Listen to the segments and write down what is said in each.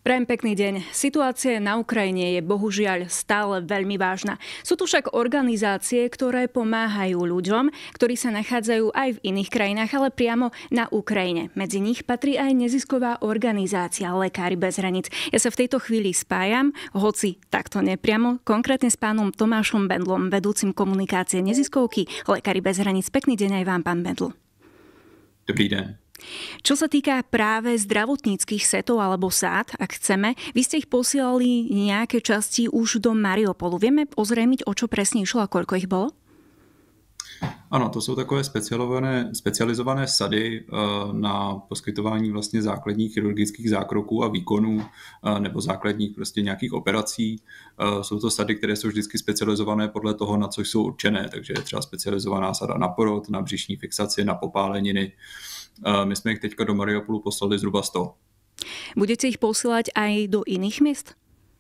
Prajem pekný deň. Situácia na Ukrajine je bohužiaľ stále veľmi vážna. Sú tu však organizácie, ktoré pomáhajú ľuďom, ktorí sa nachádzajú aj v iných krajinách, ale priamo na Ukrajine. Medzi nich patrí aj nezisková organizácia Lekári bez hraníc. Ja sa v tejto chvíli spájam, hoci takto nepriamo, konkrétne s pánom Tomášom Bendlom, vedúcim komunikácie neziskovky Lekári bez hraníc. Pekný deň aj vám, pán Bendl. Dobrý den. Čo sa týka práve zdravotníckych setov alebo sád, ak chceme, vy ste ich posielali nejaké časti už do Mariupolu. Vieme ozrejmiť, o čo presne išlo a koľko ich bolo? Ano, to jsou takové specializované sady na poskytování vlastně základních chirurgických zákroků a výkonů nebo základních prostě nějakých operací. Jsou to sady, které jsou vždycky specializované podle toho, na co jsou určené, takže je třeba specializovaná sada na porod, na břišní fixaci, na popáleniny. My jsme jich teďka do Mariupolu poslali zhruba 100. Budete ich posílať aj do iných miest?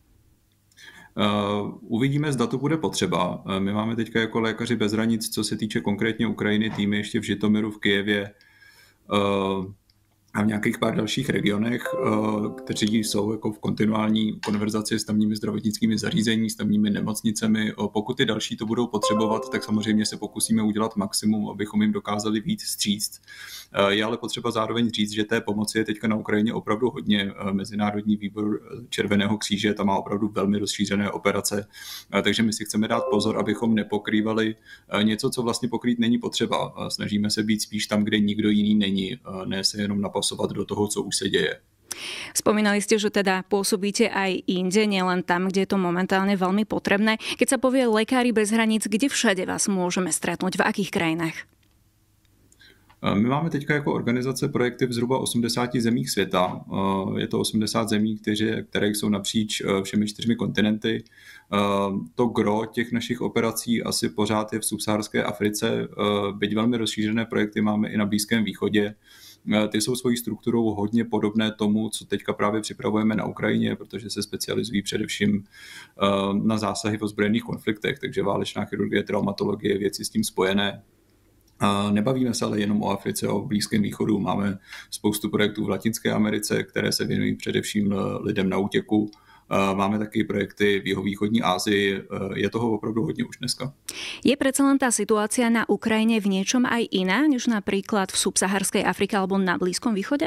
Uvidíme, zda to bude potřeba. My máme teďka jako Lékaři bez hranic, co se týče konkrétně Ukrajiny, týmy ještě v Žitomiru, v Kyjevě a v nějakých pár dalších regionech, kteří jsou jako v kontinuální konverzaci s tamními zdravotnickými zařízení, s tamními nemocnicemi. Pokud ty další to budou potřebovat, tak samozřejmě se pokusíme udělat maximum, abychom jim dokázali víc vstříct. Je ale potřeba zároveň říct, že té pomoci je teďka na Ukrajině opravdu hodně. Mezinárodní výbor Červeného kříže tam má opravdu velmi rozšířené operace, takže my si chceme dát pozor, abychom nepokrývali něco, co vlastně pokrýt není potřeba. Snažíme se být spíš tam, kde nikdo jiný není, ne se jenom napasovat do toho, co už se děje. Spomínali ste, že teda pôsobíte aj inde, nielen tam, kde je to momentálne veľmi potrebné. Keď sa povie Lekári bez hraníc, kde všade vás môžeme stretnúť? V akých krajinách? My máme teďka jako organizace projekty v zhruba 80 zemích světa. Je to 80 zemí, které jsou napříč všemi 4 kontinenty. To gro těch našich operací asi pořád je v subsaharské Africe, byť velmi rozšířené projekty máme i na Blízkém východě. Ty jsou svojí strukturou hodně podobné tomu, co teďka právě připravujeme na Ukrajině, protože se specializují především na zásahy v ozbrojených konfliktech, takže válečná chirurgie, traumatologie, věci s tím spojené. Nebavíme se ale jenom o Africe, o Blízkém východu. Máme spoustu projektů v Latinské Americe, které se věnují především lidem na útěku. Máme taky projekty v jihovýchodní Asii. Je toho opravdu hodně už dneska. Je predsa len tá situácia na Ukrajine v niečom aj iná, než napríklad v subsaharskej Afrike alebo na Blízkom východe?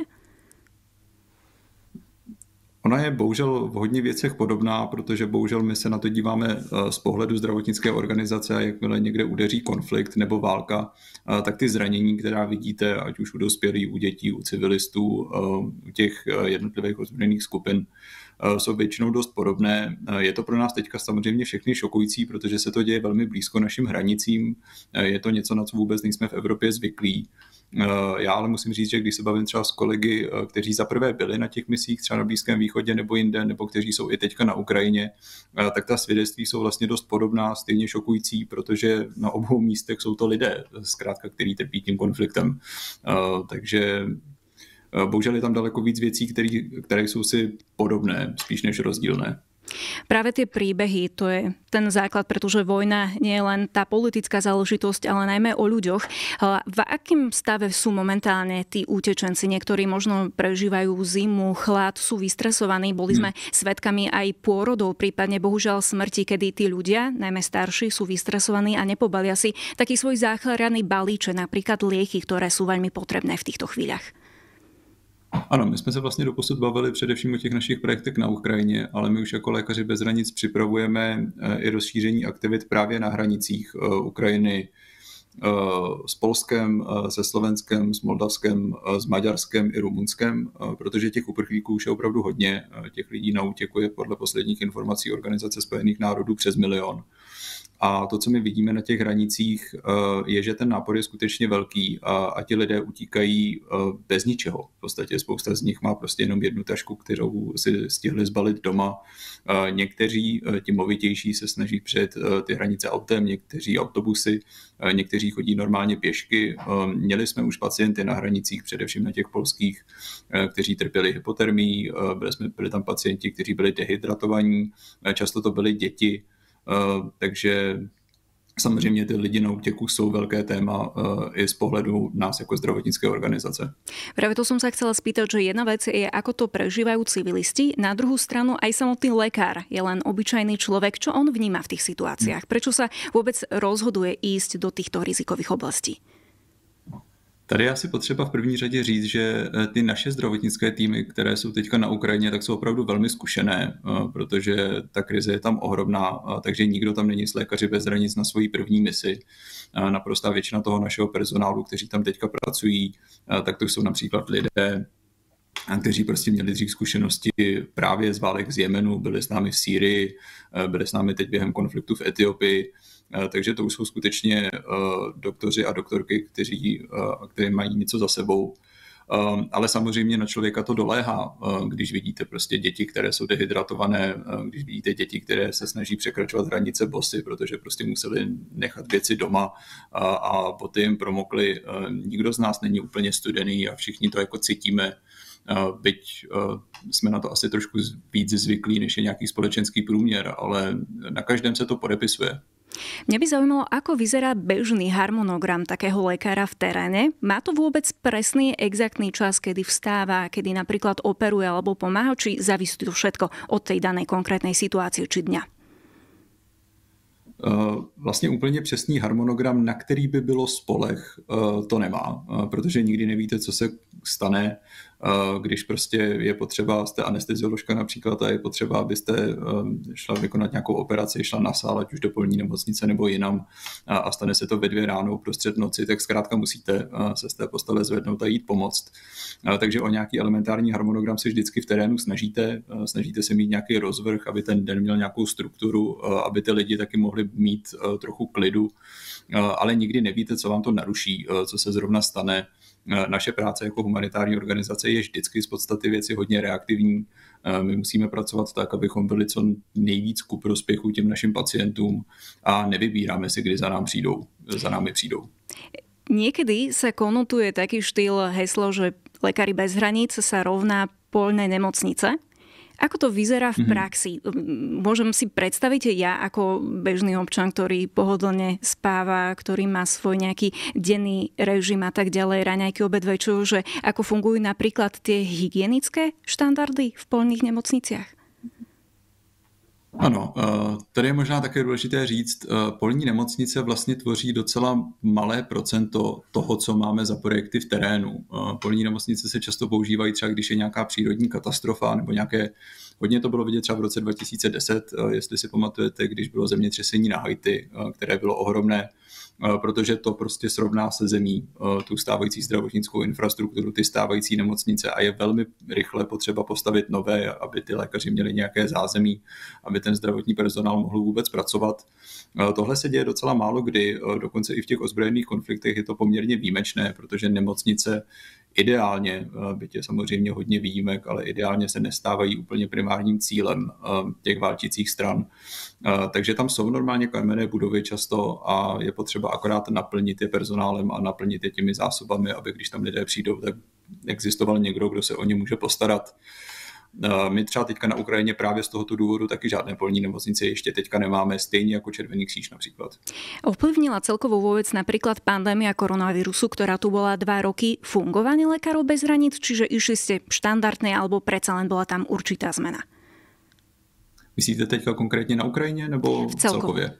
Ona je bohužel v hodně věcech podobná, protože bohužel my se na to díváme z pohledu zdravotnické organizace a jakmile někde udeří konflikt nebo válka, tak ty zranění, která vidíte, ať už u dospělých, u dětí, u civilistů, u těch jednotlivých ozbrojených skupin, jsou většinou dost podobné. Je to pro nás teďka samozřejmě všechny šokující, protože se to děje velmi blízko našim hranicím. Je to něco, na co vůbec nejsme v Evropě zvyklí. Já ale musím říct, že když se bavím třeba s kolegy, kteří zaprvé byli na těch misích třeba na Blízkém východě nebo jinde, nebo kteří jsou i teďka na Ukrajině, tak ta svědectví jsou vlastně dost podobná, stejně šokující, protože na obou místech jsou to lidé, zkrátka, kteří trpí tím konfliktem. Takže bohužel je tam daleko víc věcí, které jsou si podobné, spíš než rozdílné. Práve tie príbehy, to je ten základ, pretože vojna nie je len tá politická záležitosť, ale najmä o ľuďoch. V akém stave sú momentálne tí utečenci? Niektorí možno prežívajú zimu, chlad, sú vystresovaní. Boli sme svedkami aj pôrodov, prípadne bohužiaľ smrti, kedy tí ľudia, najmä starší, sú vystresovaní a nepobalia si taký svoj záchranný balíček, napríklad lieky, ktoré sú veľmi potrebné v týchto chvíľach. Ano, my jsme se vlastně doposud bavili především o těch našich projektech na Ukrajině, ale my už jako Lékaři bez hranic připravujeme i rozšíření aktivit právě na hranicích Ukrajiny s Polskem, se Slovenskem, s Moldavskem, s Maďarskem i Rumunskem, protože těch uprchlíků už je opravdu hodně. Těch lidí na útěku je podle posledních informací Organizace spojených národů přes 1 milion. A to, co my vidíme na těch hranicích, je, že ten nápor je skutečně velký a ti lidé utíkají bez ničeho. V podstatě spousta z nich má prostě jenom jednu tašku, kterou si stihli zbalit doma. Někteří, ti movitější, se snaží přejet ty hranice autem, někteří autobusy, někteří chodí normálně pěšky. Měli jsme už pacienty na hranicích, především na těch polských, kteří trpěli hypotermií, byli tam pacienti, kteří byli dehydratovaní, často to byly děti, takže Samozřejmě ty lidi na útěku jsou velké téma i z pohledu nás jako zdravotnické organizace. Práve to som sa chcela spýtať, že jedna vec je, ako to prežívajú civilisti, na druhú stranu aj samotný lekár je len obyčajný človek. Čo on vníma v tých situáciách? Prečo sa vôbec rozhoduje ísť do týchto rizikových oblastí? Tady je asi potřeba v první řadě říct, že ty naše zdravotnické týmy, které jsou teďka na Ukrajině, tak jsou opravdu velmi zkušené, protože ta krize je tam ohromná, takže nikdo tam není s Lékaři bez hranic na svojí první misi. Naprostá většina toho našeho personálu, kteří tam teďka pracují, tak to jsou například lidé, kteří prostě měli dřív zkušenosti právě z válek z Jemenu, byli s námi v Sýrii, byli s námi teď během konfliktu v Etiopii. Takže to už jsou skutečně doktoři a doktorky, kteří mají něco za sebou. Ale samozřejmě na člověka to doléhá, když vidíte prostě děti, které jsou dehydratované, když vidíte děti, které se snaží překračovat hranice bosy, protože prostě museli nechat věci doma a boty jim promokly. Nikdo z nás není úplně studený a všichni to jako cítíme, byť jsme na to asi trošku víc zvyklí, než je nějaký společenský průměr, ale na každém se to podepisuje. Mňa by zaujímalo, ako vyzerá bežný harmonogram takého lekára v teréne. Má to vôbec presný, exaktný čas, kedy vstáva, kedy napríklad operuje alebo pomáha, či závisí to všetko od tej danej konkrétnej situácie či dňa? Vlastně úplně přesný harmonogram, na který by bylo spoleh, to nemá, protože nikdy nevíte, co se stane, když prostě je potřeba, jste anestezioložka například a je potřeba, abyste šla vykonat nějakou operaci, šla na sál, ať už do polní nemocnice nebo jinam a stane se to ve 2 ráno uprostřed noci, tak zkrátka musíte se z té postele zvednout a jít pomoct. Takže o nějaký elementární harmonogram se vždycky v terénu snažíte se mít nějaký rozvrh, aby ten den měl nějakou strukturu, aby ty lidi taky mohli mít trochu klidu, ale nikdy nevíte, co vám to naruší, co se zrovna stane. Naše práce jako humanitární organizace je vždycky z podstaty věci hodně reaktivní. My musíme pracovat tak, abychom byli co nejvíc ku prospěchu těm našim pacientům a nevybíráme si, kdy za námi přijdou. Niekedy sa konotuje taký štýl heslo, že Lekári bez hraníc sa rovná poľné nemocnice. Ako to vyzerá v praxi? Môžem si predstaviť ja ako bežný občan, ktorý pohodlne spáva, ktorý má svoj nejaký denný režim a tak ďalej, raňajky, obed, večer, že ako fungujú napríklad tie hygienické štandardy v poľných nemocniciach? Ano, tady je možná také důležité říct, polní nemocnice vlastně tvoří docela malé procento toho, co máme za projekty v terénu. Polní nemocnice se často používají třeba, když je nějaká přírodní katastrofa nebo hodně to bylo vidět třeba v roce 2010, jestli si pamatujete, když bylo zemětřesení na Haiti, které bylo ohromné, protože to prostě srovná se zemí tu stávající zdravotnickou infrastrukturu, ty stávající nemocnice a je velmi rychle potřeba postavit nové, aby ty lékaři měli nějaké zázemí, aby ten zdravotní personál mohl vůbec pracovat. Tohle se děje docela málo kdy, dokonce i v těch ozbrojených konfliktech je to poměrně výjimečné, protože nemocnice ideálně, byť je samozřejmě hodně výjimek, ale ideálně se nestávají úplně primárním cílem těch válčících stran. Takže tam jsou normálně kamenné budovy často a je potřeba akorát naplnit je personálem a naplnit je těmi zásobami, aby když tam lidé přijdou, tak existoval někdo, kdo se o ně může postarat. My třeba teďka na Ukrajině právě z tohoto důvodu taky žádné polní nemocnice ještě teďka nemáme, stejně jako Červený kříž například. Ovplyvnila celkovo vôbec napríklad pandémia koronavírusu, ktorá tu bola 2 roky, fungovanie Lekárov bez hraníc, čiže išli ste štandardne alebo predsa len bola tam určitá zmena? Myslíte teďka konkrétně na Ukrajině nebo celkově?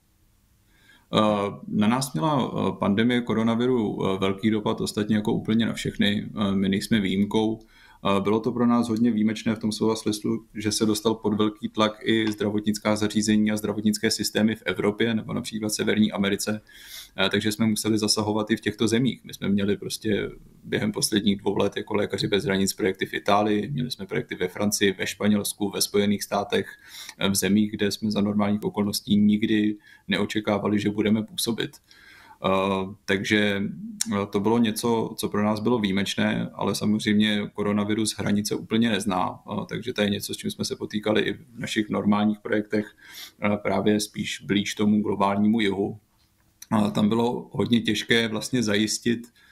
Na nás měla pandemie koronaviru velký dopad, ostatně jako úplně na všechny. My nejsme výjimkou. Bylo to pro nás hodně výjimečné v tom slova smyslu, že se dostal pod velký tlak i zdravotnická zařízení a zdravotnické systémy v Evropě nebo například v Severní Americe, takže jsme museli zasahovat i v těchto zemích. My jsme měli prostě během posledních 2 let jako Lékaři bez hranic projekty v Itálii, měli jsme projekty ve Francii, ve Španělsku, ve Spojených státech, v zemích, kde jsme za normálních okolností nikdy neočekávali, že budeme působit. Takže to bylo něco, co pro nás bylo výjimečné, ale samozřejmě koronavirus hranice úplně nezná, takže to je něco, s čím jsme se potýkali i v našich normálních projektech, právě spíš blíž tomu globálnímu jihu. Tam bylo hodně těžké vlastně zajistit,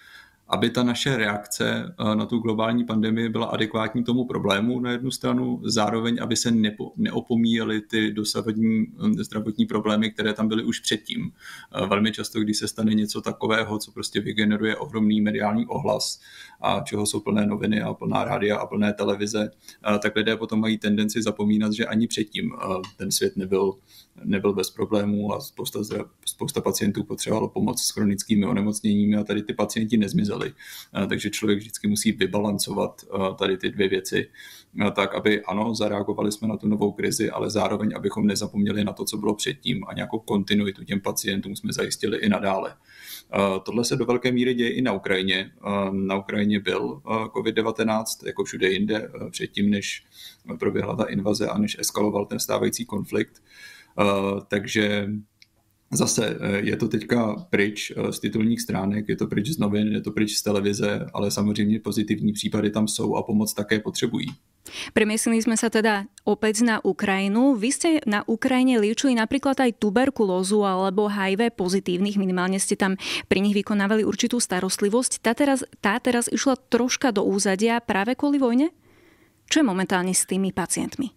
aby ta naše reakce na tu globální pandemii byla adekvátní tomu problému na jednu stranu, zároveň, aby se neopomíjely ty dosavadní zdravotní problémy, které tam byly už předtím. Velmi často, když se stane něco takového, co prostě vygeneruje ohromný mediální ohlas a čeho jsou plné noviny a plná rádia a plné televize, tak lidé potom mají tendenci zapomínat, že ani předtím ten svět nebyl bez problémů a spousta pacientů potřebovalo pomoc s chronickými onemocněními a tady ty pacienti nezmizeli. Takže člověk vždycky musí vybalancovat tady ty dvě věci tak, aby ano, zareagovali jsme na tu novou krizi, ale zároveň, abychom nezapomněli na to, co bylo předtím a nějakou kontinuitu těm pacientům jsme zajistili i nadále. Tohle se do velké míry děje i na Ukrajině. Na Ukrajině byl COVID-19, jako všude jinde, předtím, než proběhla ta invaze a než eskaloval ten stávající konflikt. Takže zase je to teďka pryč z titulních stránek, je to pryč z novin, je to pryč z televize, ale samozřejmě pozitivní případy tam jsou a pomoc také potřebují. Premiesili sme sa teda opäť na Ukrajinu. Vy ste na Ukrajine liečili napríklad aj tuberkulózu alebo HIV pozitívnych, minimálne ste tam pri nich vykonávali určitú starostlivosť. Tá teraz išla troška do úzadia práve kvôli vojne? Čo je momentálne s tými pacientmi?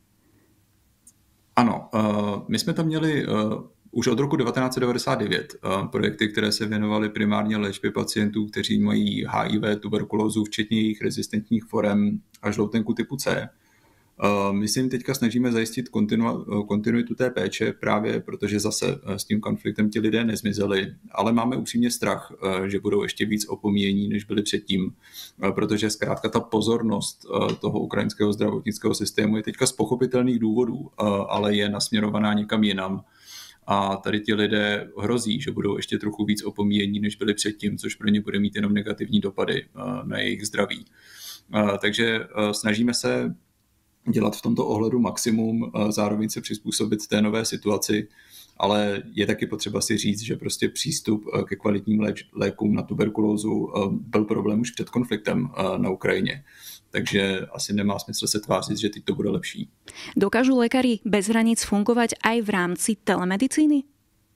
Ano, my jsme tam měli už od roku 1999 projekty, které se věnovaly primárně léčbě pacientů, kteří mají HIV, tuberkulózu, včetně jejich rezistentních forem a žloutenku typu C. My si jim teďka snažíme zajistit kontinuitu té péče, právě protože zase s tím konfliktem ti lidé nezmizeli, ale máme upřímně strach, že budou ještě víc opomíjení, než byli předtím, protože zkrátka ta pozornost toho ukrajinského zdravotnického systému je teďka z pochopitelných důvodů, ale je nasměrovaná někam jinam. A tady ti lidé hrozí, že budou ještě trochu víc opomíjení, než byli předtím, což pro ně bude mít jenom negativní dopady na jejich zdraví. Takže snažíme se dělat v tomto ohledu maximum, zároveň se přizpůsobit té nové situaci, ale je taky potřeba si říct, že prostě přístup ke kvalitním lékům na tuberkulózu byl problém už před konfliktem na Ukrajině. Takže asi nemá smysl se tvářit, že teď to bude lepší. Dokážu lékaři bez hranic fungovať aj v rámci telemedicíny?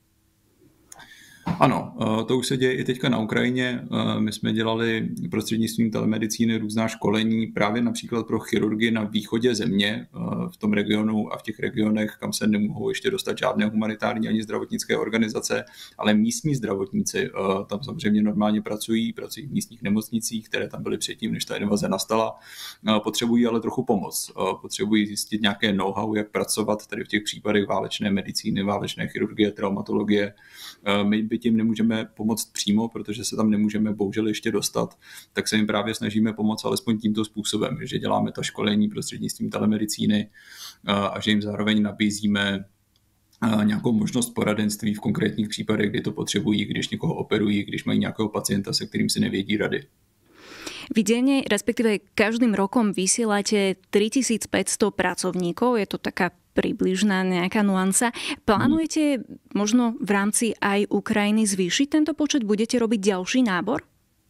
Ano, to už se děje i teďka na Ukrajině. My jsme dělali prostřednictvím telemedicíny různá školení právě například pro chirurgy na východě země, v tom regionu a v těch regionech, kam se nemohou ještě dostat žádné humanitární ani zdravotnické organizace, ale místní zdravotníci tam samozřejmě normálně pracují v místních nemocnicích, které tam byly předtím, než ta invaze nastala. Potřebují ale trochu pomoc. Potřebují zjistit nějaké know-how, jak pracovat tady v těch případech válečné medicíny, válečné chirurgie, traumatologie. My by tím nemůžeme pomoct přímo, protože se tam nemůžeme bohužel ještě dostat, tak se jim právě snažíme pomoct alespoň tímto způsobem, že děláme ta školení prostřednictvím telemedicíny a že jim zároveň nabízíme nějakou možnost poradenství v konkrétních případech, kdy to potřebují, když někoho operují, když mají nějakého pacienta, se kterým si nevědí rady. Vy denne, respektíve každým rokom vysielate 3500 pracovníkov, je to taká približná nejaká nuanca. Plánujete možno v rámci aj Ukrajiny zvýšiť tento počet? Budete robiť ďalší nábor?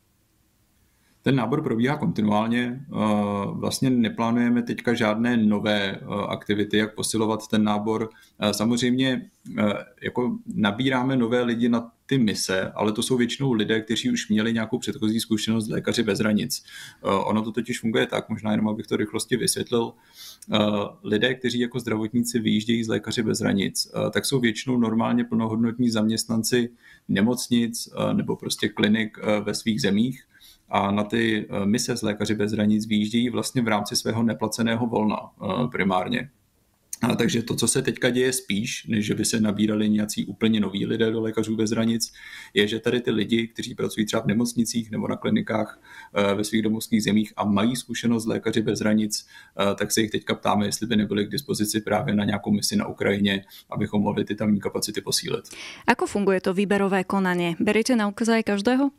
Ten nábor probíhá kontinuálně. Vlastně neplánujeme teďka žádné nové aktivity, jak posilovat ten nábor. Samozřejmě jako nabíráme nové lidi na ty mise, ale to jsou většinou lidé, kteří už měli nějakou předchozí zkušenost s Lékaři bez hranic. Ono to totiž funguje tak, možná jenom abych to rychlosti vysvětlil. Lidé, kteří jako zdravotníci vyjíždějí z Lékaři bez hranic, tak jsou většinou normálně plnohodnotní zaměstnanci nemocnic nebo prostě klinik ve svých zemích. A na ty mise z Lékaři bez hranic vyjíždějí vlastně v rámci svého neplaceného volna primárně. Takže to, co se teďka děje spíš, než že by se nabírali nějací úplně noví lidé do Lékařů bez hranic, je, že tady ty lidi, kteří pracují třeba v nemocnicích nebo na klinikách ve svých domovských zemích a mají zkušenost s Lékaři bez hranic, tak se jich teďka ptáme, jestli by nebyly k dispozici právě na nějakou misi na Ukrajině, abychom mohli ty tamní kapacity posílit. Ako funguje to výberové konanie? Beriete na ukazaj každého?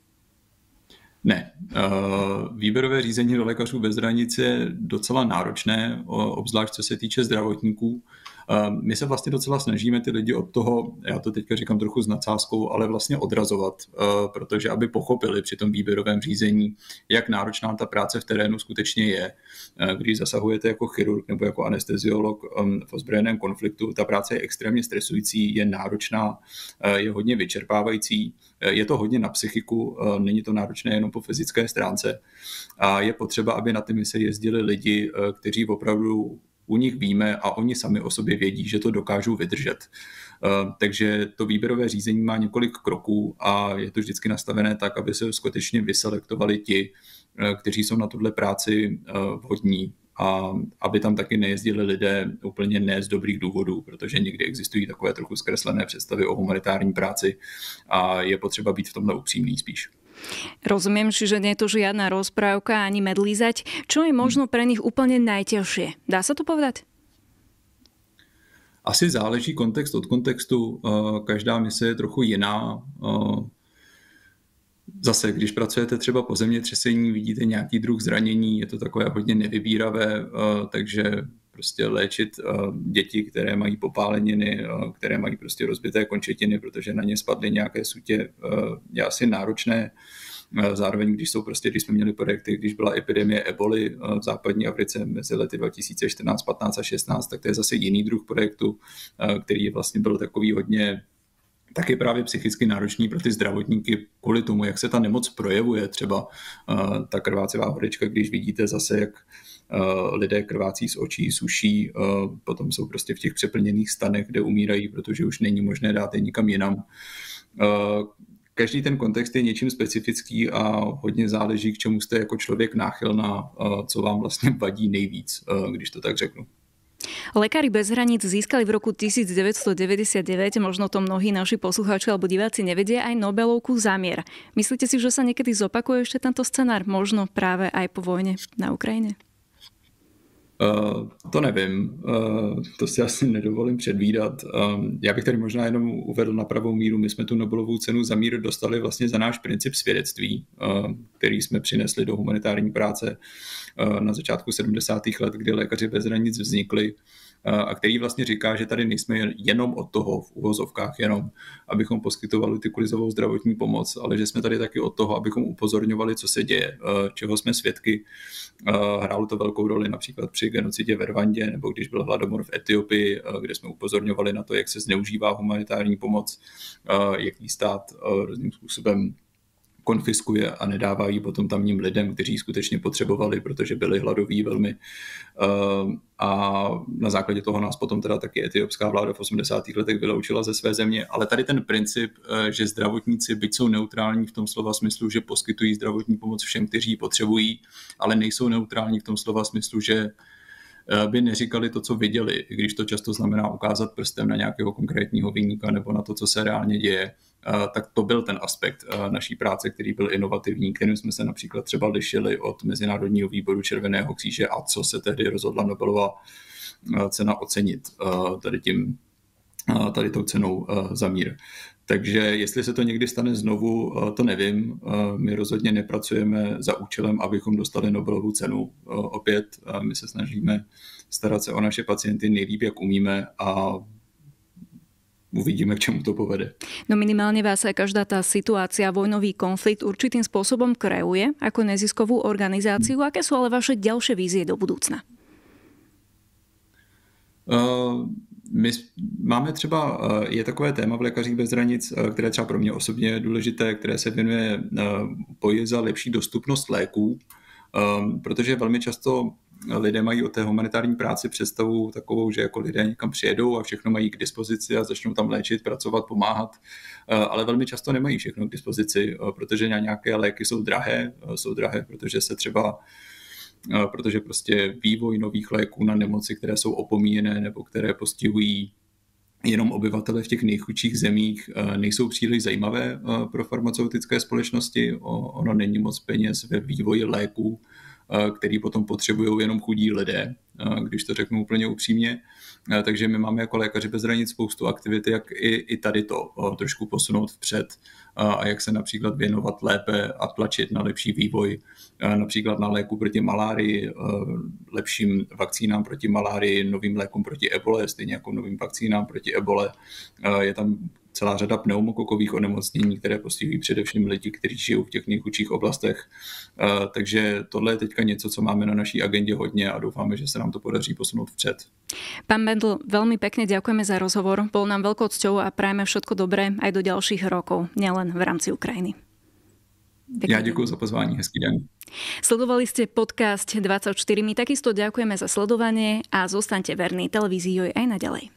Ne. Výběrové řízení do Lékařů bez hranic je docela náročné, obzvlášť co se týče zdravotníků. My se vlastně docela snažíme ty lidi od toho, já to teďka říkám trochu s nadsázkou, ale vlastně odrazovat, protože aby pochopili při tom výběrovém řízení, jak náročná ta práce v terénu skutečně je. Když zasahujete jako chirurg nebo jako anesteziolog v ozbrojeném konfliktu, ta práce je extrémně stresující, je náročná, je hodně vyčerpávající. je to hodně na psychiku, není to náročné jenom po fyzické stránce a je potřeba, aby na ty mise jezdili lidi, kteří opravdu u nich víme a oni sami o sobě vědí, že to dokážou vydržet. Takže to výběrové řízení má několik kroků a je to vždycky nastavené tak, aby se skutečně vyselektovali ti, kteří jsou na tuhle práci vhodní a aby tam taky nejezdili lidé úplně ne z dobrých důvodů, protože někdy existují takové trochu zkreslené představy o humanitární práci a je potřeba být v tomhle upřímný spíš. Rozumiem, že nie je to žiadna rozprávka ani medlízať. Čo je možno pre nich úplne najťažšie? Dá sa to povedať? Asi záleží kontext od kontextu. Každá mise je trochu jiná. Zase, když pracujete třeba po zemětřesení, vidíte nějaký druh zranění, je to takové hodně nevybíravé, takže prostě léčit děti, které mají popáleniny, které mají prostě rozbité končetiny, protože na ně spadly nějaké sutě, je asi náročné. Zároveň, když jsme měli projekty, když byla epidemie eboli v západní Africe mezi lety 2014, 15 a 16, tak to je zase jiný druh projektu, který vlastně byl takový hodně taky právě psychicky náročný pro ty zdravotníky kvůli tomu, jak se ta nemoc projevuje. Třeba ta krvácivá horečka, když vidíte zase, jak lidé krvácí z očí, suší, potom jsou prostě v těch přeplněných stanech, kde umírají, protože už není možné dát je nikam jinam. Každý ten kontext je něčím specifický a hodně záleží, k čemu jste jako člověk náchylná, co vám vlastně vadí nejvíc, když to tak řeknu. Lekári bez hraníc získali v roku 1999, možno to mnohí naši poslucháči alebo diváci nevedia, aj Nobelovku za mier. Myslíte si, že sa niekedy zopakuje ešte tento scenár? Možno práve aj po vojne na Ukrajine? To nevím, to si asi nedovolím předvídat. Já bych tady možná jenom uvedl na pravou míru, my jsme tu Nobelovu cenu za mír dostali vlastně za náš princip svědectví, který jsme přinesli do humanitární práce na začátku 70. let, kdy Lékaři bez hranic vznikli a který vlastně říká, že tady nejsme jenom od toho, v uvozovkách jenom, abychom poskytovali ty krizovou zdravotní pomoc, ale že jsme tady taky od toho, abychom upozorňovali, co se děje, čeho jsme svědky. Hrálo to velkou roli například při genocidě ve Rwandě, nebo když byl hladomor v Etiopii, kde jsme upozorňovali na to, jak se zneužívá humanitární pomoc, jaký stát různým způsobem konfiskuje a nedává ji potom tamním lidem, kteří skutečně potřebovali, protože byli hladoví velmi. A na základě toho nás potom teda taky etiopská vláda v 80. letech vyloučila ze své země. Ale tady ten princip, že zdravotníci, byť jsou neutrální v tom slova smyslu, že poskytují zdravotní pomoc všem, kteří ji potřebují, ale nejsou neutrální v tom slova smyslu, že by neříkali to, co viděli, i když to často znamená ukázat prstem na nějakého konkrétního viníka nebo na to, co se reálně děje, tak to byl ten aspekt naší práce, který byl inovativní, kterým jsme se například třeba lišili od Mezinárodního výboru Červeného kříže a co se tehdy rozhodla Nobelova cena ocenit tady tou cenou za mír. Takže jestli se to někdy stane znovu, to nevím. My rozhodně nepracujeme za účelem, abychom dostali Nobelovu cenu. Opět my se snažíme starat se o naše pacienty nejlíp, jak umíme a uvidíme, k čemu to povede. No minimálne vás aj každá tá situácia, vojnový konflikt určitým spôsobom kreuje ako neziskovú organizáciu. Aké sú ale vaše ďalšie vízie do budúcna? My máme třeba, je takové téma v Lékařích bez hranic, které třeba pro mě osobně je důležité, které se věnuje boji za lepší dostupnost léků, protože velmi často lidé mají o té humanitární práci představu takovou, že jako lidé někam přijedou a všechno mají k dispozici a začnou tam léčit, pracovat, pomáhat, ale velmi často nemají všechno k dispozici, protože nějaké léky jsou drahé, protože prostě vývoj nových léků na nemoci, které jsou opomíjené nebo které postihují jenom obyvatele v těch nejchudších zemích, nejsou příliš zajímavé pro farmaceutické společnosti. Ono není moc peněz ve vývoji léků, který potom potřebují jenom chudí lidé, když to řeknu úplně upřímně. Takže my máme jako Lékaři bez hranic spoustu aktivit, jak i tady to trošku posunout vpřed a jak se například věnovat lépe a tlačit na lepší vývoj, například na léku proti malárii, lepším vakcínám proti malárii, novým lékům proti ebole, stejně jako novým vakcínám proti ebole. Je tam celá řada pneumokokových onemocnění, které postihují především lidi, kteří žijou v těch nejchudších oblastech. Takže tohle je teďka něco, co máme na naší agendě hodně a doufáme, že se nám to podaří posunout vpřed. Pán Bendl, veľmi pekne ďakujeme za rozhovor. Bol nám veľkou cťou a prajeme všetko dobré aj do ďalších rokov, nielen v rámci Ukrajiny. Ja ďakujem za pozvání, hezký deň. Sledovali ste podcast 24. My takisto ďakujeme za sledovanie a zostaňte verní televízii aj naďalej.